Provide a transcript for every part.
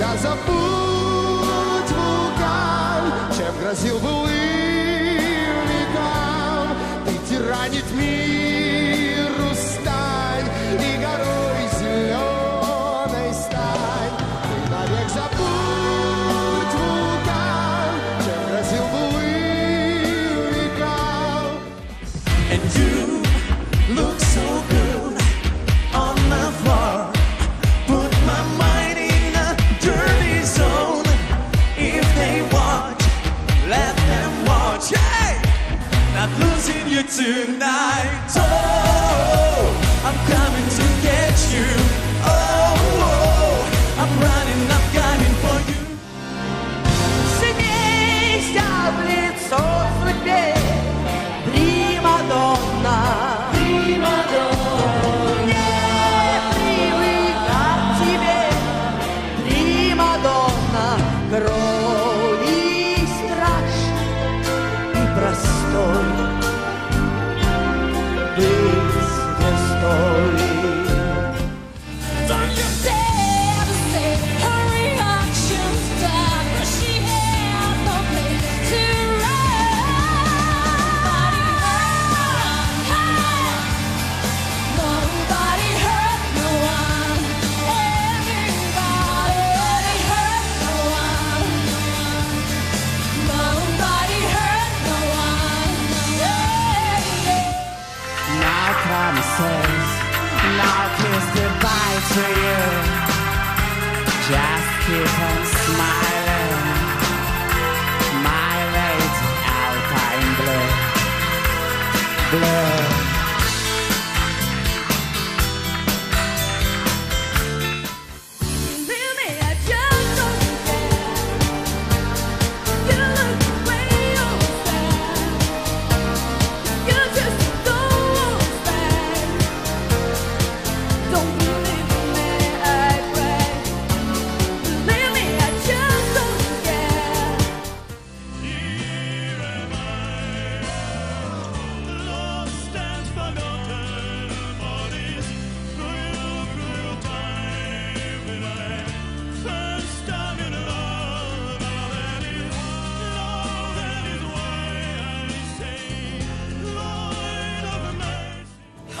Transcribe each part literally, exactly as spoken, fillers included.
я забудь вулкан, чем грозил былым векам. Ты тиранит миру стань, и горой зеленой стань. Ты навек забудь вулкан, чем грозил былым векам. And you look so good on the floor. Put my mind in a dirty zone. If they watch, let them watch. Hey! Not losing you tonight. Oh, I'm coming to get you. Oh, oh, I'm running, I'm gunning for you. Смейся в лицо судьбе, примадонна. Не привыкла к тебе, примадонна. Крови страж и простой, быть звездой. Don't you dare to say her reactions back, 'cause she had no place to run. Nobody hurt no one. Everybody hurt no one. Nobody hurt no one. Yeah, yeah. No promises, no kiss goodbye to you. Just keep on smiling, my lady alpine blue, blue. Believe me, I just don't care. You look the way you stand. You just don't stand. Don't believe me, I pray. Believe me, I just don't care. Here am I, lost and forgotten. What is cruel, cruel time when I first time in love? Now that is love, that is why I say, Lord of mercy.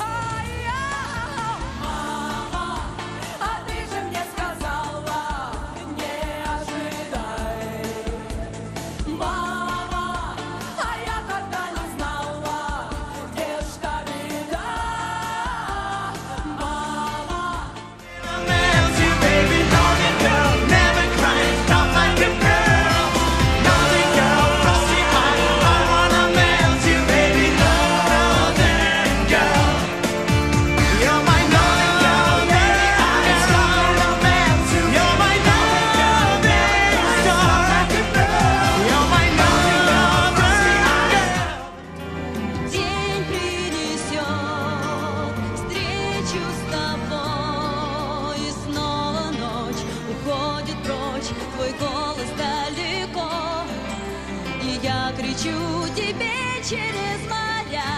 Мама, а ты же мне сказала, не ожидай. Мама, а я тогда не знала, где ж та беда. Мама. Melts you, baby, naughty girl, never cry, stop like a girl. Naughty girl, frosty eye, I wanna melt you, baby, northern girl. You're my naughty girl, baby, I'm gonna melt you. You're my northern star, you're my northern girl. День принесет встречу с тобой, и снова ночь уходит прочь, твой голос далеко, и я кричу тебе через моря.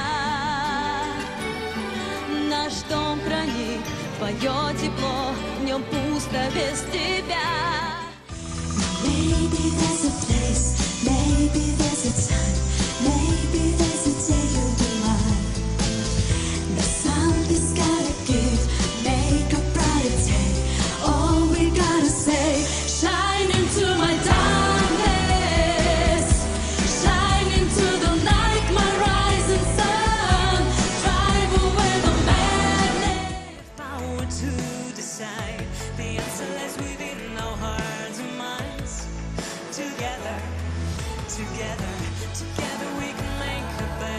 Наш дом хранит твое тепло, в нем пусто без тебя. Maybe there's a place, maybe there's a time, maybe there's a day you'll be mine. There's something's gotta give, make a brighter day. All we gotta say, shine into my darkness, shine into the night, my rising sun, drive away the madness. Power to decide, the answer lies within our hearts and minds. Together, together, together we can make a better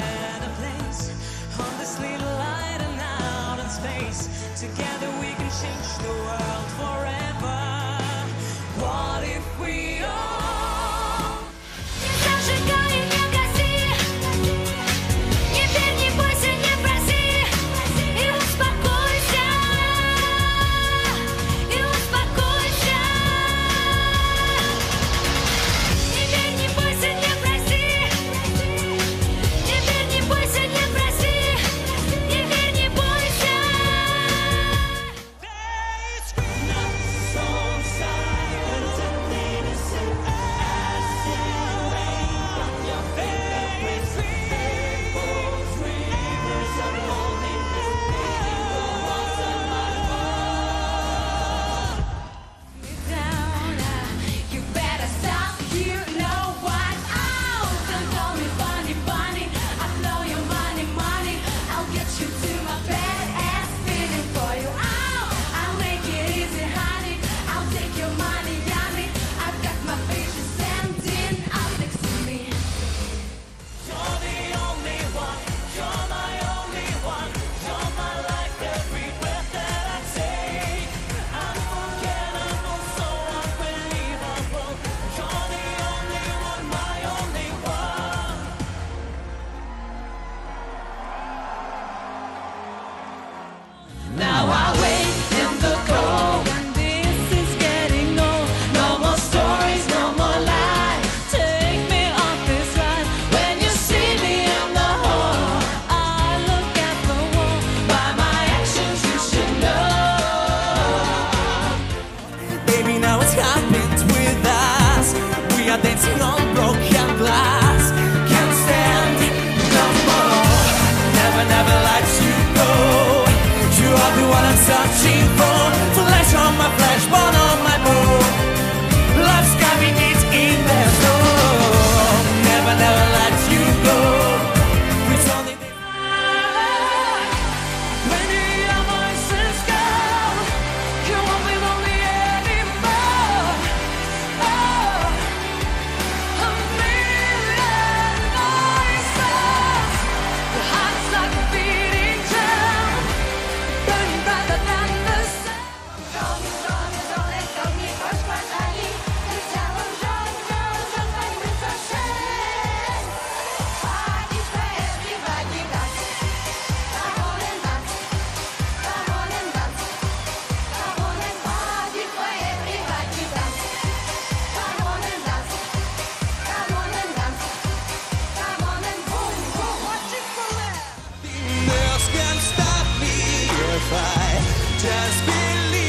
searching for flesh on my flesh, bone on my bone. Love's got me deep in their soul. Never, never let you go. It's only the When your voices go, you won't be lonely anymore. Oh, a million voices, your heart's like a beating drum, burning brighter than the sun. Don't, don't, don't let go, me first one I need. This time I'm drunk, drunk, drunk, like with a shame. Party's where everybody dance. Come on and dance, come on and dance, come on and party where everybody dance. Come on and dance, come on and dance, come on and boom, boom, watch it for that. Nothing else can stop me if I just believe.